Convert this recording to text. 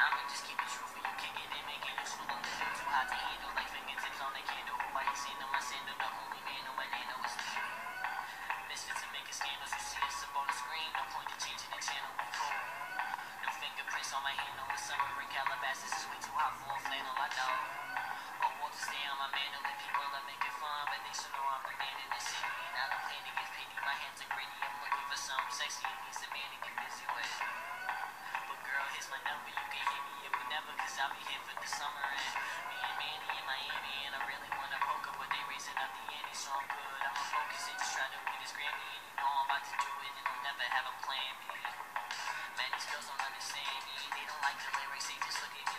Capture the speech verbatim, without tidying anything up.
I'ma just keep it truthful. You kick it and make it useful. I'm living too hot to handle, like fingertips on a candle. Who I sandal my sandal, the only man on my nano is me. Misfits and making scandals. You see us up on the screen. No point to changing the channel. We cold. No fingerprints on my handle. The summer in Calabasas is way too hot for a flannel. I know. Oh, want to stay on my mantle. And people are making fun, but they should know I'm the man in the city. And I don't plan to get pity. My hands are gritty. I'm looking for something sexy. It needs a man to get busy with. But girl, here's my number. You can hit me if we never, cause I'll be here for the summer. And me and Manny in Miami. And I really wanna poke her, but they raising up the ante, so I'm good. I'ma focus and just try to win this Grammy. And you know I'm about to do it, and I'll never have a plan B. Man, these girls don't understand me. They don't like the lyrics, they just look at me